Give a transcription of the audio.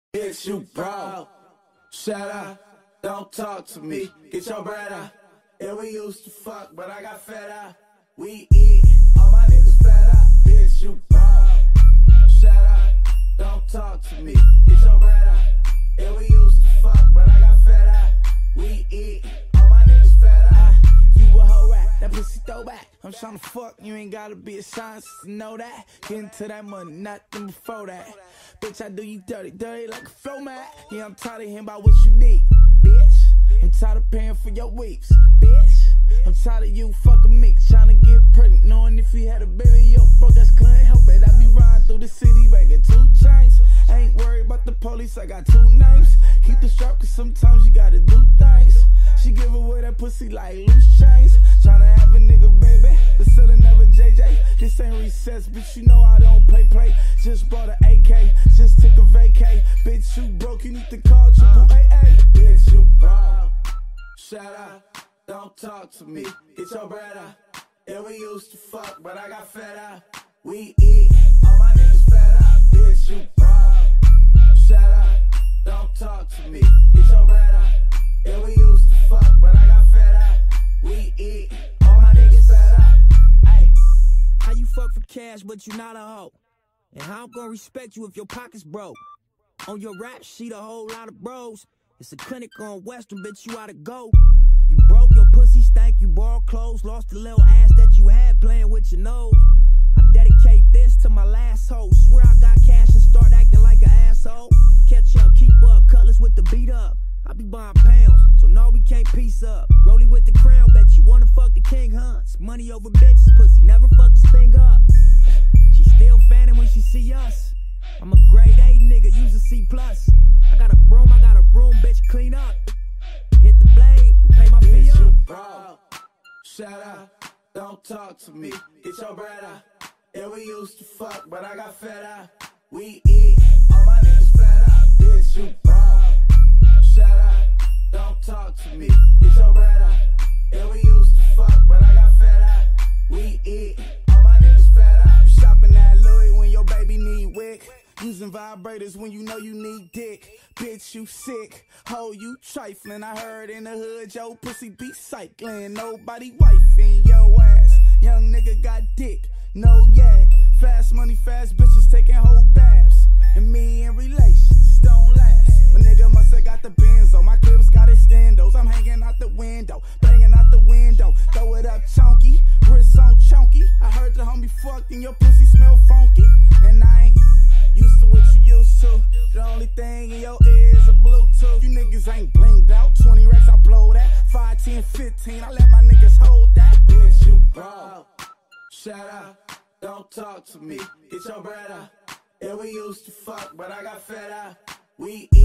Bitch, you broke. Shut up, don't talk to me. Get your bread out. Yeah, we used to fuck, but I got fed up. We eat, all my niggas fed up. Bitch, you broke. Shut up, don't talk to me. Get your bread out. Yeah, we used to fuck, but I got fed up. We eat, all my niggas fed up. You a hoe rat, that pussy throwback. I'm tryna fuck, you ain't gotta be a scientist to know that. Get into that money, nothing before that. Bitch, I do you dirty, dirty like a flow mat. Yeah, I'm tired of hearing about what you need, bitch. I'm tired of paying for your weeks, bitch. I'm tired of you fucking me, tryna get pregnant, knowing if you had a baby, yo, broke ass couldn't help it. I be riding through the city, bagging 2 chains. I ain't worried about the police, I got 2 names. Keep the strap, cause sometimes you gotta do things. She give away that pussy like loose chains. Tryna have a nigga, baby, but still never JJ. This ain't recess, bitch, you know I don't play. Just bought an AK, just took a vacay. Bitch, you broke, you need to call AAA. Bitch, you broke. Shut up, don't talk to me. Get your bread out. Yeah, we used to fuck, but I got fed up. We eat, all my niggas fed up. Bitch, you broke. Shut up, don't talk to me. Get your bread out. Yeah, we used to fuck, but I got fed up. We eat, all my niggas fed up. Ay, how you fuck for cash, but you not a hoe? And how I'm gonna respect you if your pocket's broke? On your rap sheet, a whole lot of bros. It's a clinic on Western, bitch, you oughta go. You broke, your pussy stank, you borrowed clothes, lost the little ass that you had playing with your nose. I dedicate this to my last hoe. Swear I got cash and start acting like an asshole. Catch up, keep up, cutlass with the beat up. I be buying pounds, so no, we can't piece up. Rollie with the crown, bet you wanna fuck the king hunts. Money over bitches, pussy, never fuck this thing up. She still fanning when she see us. I'm a grade A nigga, use a C+. I got a broom, bitch, clean up. Hit the blade, pay my fee up. Bro, shut up, don't talk to me. Get your bread out. Yeah, we used to fuck, but I got fed up. We eat, all my niggas fed up. Bitch, you broke. Shut up, don't talk to me. Get your bread out. Yeah, we used to fuck, but I got fed up. We eat, all my niggas fed up. You shopping at Louis when your baby need wick. Using vibrators when you know you need dick. Bitch, you sick. Ho, you trifling. I heard in the hood, yo, pussy be cycling. Nobody wifing your ass. Young nigga got dick, no yak. Fast money, fast bitches taking whole baths. And me in relations don't last. My nigga must have got the Benzo. My clips got extendos. I'm hanging out the window, banging out the window. Throw it up chunky, wrist on chunky. I heard the homie fucked and your pussy smell funky. And I ain't used to what you used to. The only thing in your ear is a Bluetooth. You niggas ain't blinged out. 20 racks, I blow that. 5, 10, 15, I let my niggas hold that. Bitch, you broke. Shut up, don't talk to me. Get your bread out. Yeah, we used to fuck, but I got fed up. We